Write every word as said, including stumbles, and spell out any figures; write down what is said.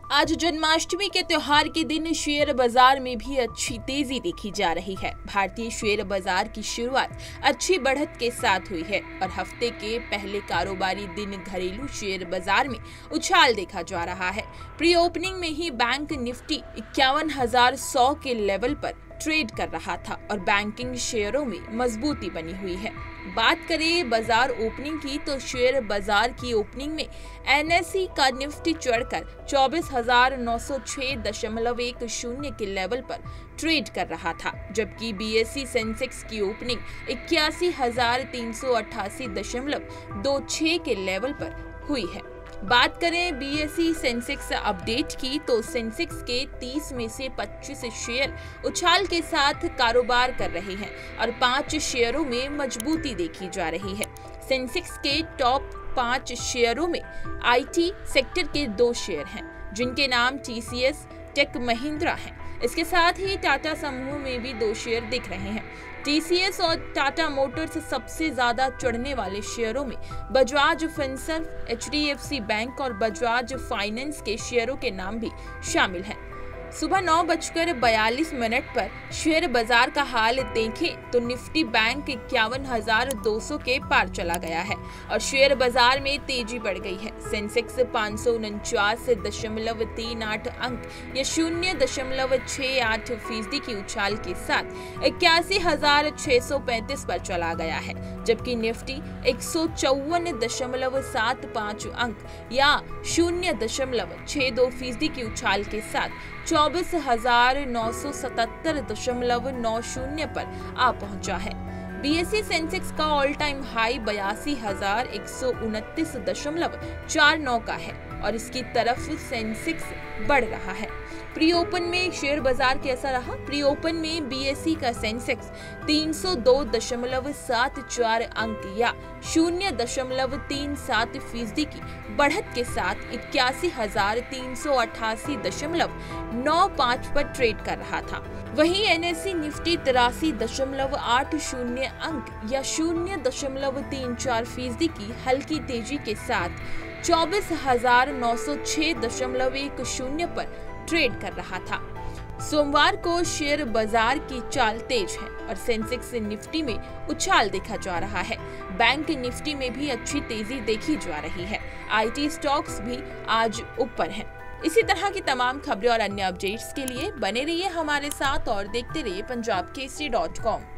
आज जन्माष्टमी के त्योहार के दिन शेयर बाजार में भी अच्छी तेजी देखी जा रही है। भारतीय शेयर बाजार की शुरुआत अच्छी बढ़त के साथ हुई है और हफ्ते के पहले कारोबारी दिन घरेलू शेयर बाजार में उछाल देखा जा रहा है। प्री ओपनिंग में ही बैंक निफ्टी इक्यावन हजार सौ के लेवल पर ट्रेड कर रहा था और बैंकिंग शेयरों में मजबूती बनी हुई है। बात करें बाजार ओपनिंग की तो शेयर बाजार की ओपनिंग में एनएसई का निफ्टी चढ़कर चौबीस हजार नौ सौ छह दशमलव एक शून्य के लेवल पर ट्रेड कर रहा था, जबकि बीएसई सेंसेक्स की ओपनिंग इक्यासी हजार तीन सौ अट्ठासी दशमलव दो छह के लेवल पर हुई है। बात करें बीएसई सेंसेक्स अपडेट की तो सेंसेक्स के तीस में से पच्चीस शेयर उछाल के साथ कारोबार कर रहे हैं और पांच शेयरों में मजबूती देखी जा रही है। सेंसेक्स के टॉप पांच शेयरों में आईटी सेक्टर के दो शेयर हैं, जिनके नाम टीसीएस, टेक महिंद्रा हैं। इसके साथ ही टाटा समूह में भी दो शेयर दिख रहे हैं। टीसीएस और टाटा मोटर्स सबसे ज्यादा चढ़ने वाले शेयरों में बजाज फिनसर्व, एचडीएफसी बैंक और बजाज फाइनेंस के शेयरों के नाम भी शामिल हैं। सुबह नौ बजकर बयालीस मिनट पर शेयर बाजार का हाल देखें तो निफ्टी बैंक इक्यावन हजार दो सौ के पार चला गया है और शेयर बाजार में तेजी बढ़ गई है। सेंसेक्स पाँच सौ उनचास दशमलव तीन आठ अंक या शून्य दशमलव छह आठ फीसदी की उछाल के साथ इक्यासी हजार छह सौ पैंतीस पर चला गया है, जबकि निफ्टी एक सौ चौवन दशमलव सात पाँच अंक या शून्य दशमलव छह दो फीसदी की उछाल के साथ चौबीस हजार नौ सौ सतहत्तर दशमलव नौ शून्य पर आ पहुंचा है। बीएसई सेंसेक्स का ऑल टाइम हाई बयासी हजार एक सौ उनतीस दशमलव चार नौ का है और इसकी तरफ सेंसेक्स बढ़ रहा है। प्री ओपन में शेयर बाजार कैसा रहा? प्री ओपन में बीएसई का सेंसेक्स तीन सौ दो दशमलव सात चार अंक या शून्य दशमलव तीन सात फीसदी की बढ़त के साथ इक्यासी हजार तीन सौ अट्ठासी दशमलव नौ पाँच पर ट्रेड कर रहा था। वहीं एनएसई निफ्टी तिरासी दशमलव आठ शून्य अंक या शून्य दशमलव तीन चार फीसदी की हल्की तेजी के साथ चौबीस हजार नौ सौ छह दशमलव एक शून्य पर ट्रेड कर रहा था। सोमवार को शेयर बाजार की चाल तेज है और सेंसेक्स निफ्टी में उछाल देखा जा रहा है। बैंक निफ्टी में भी अच्छी तेजी देखी जा रही है। आईटी स्टॉक्स भी आज ऊपर हैं। इसी तरह की तमाम खबरें और अन्य अपडेट्स के लिए बने रहिए हमारे साथ और देखते रहिए पंजाब केसरी डॉट कॉम।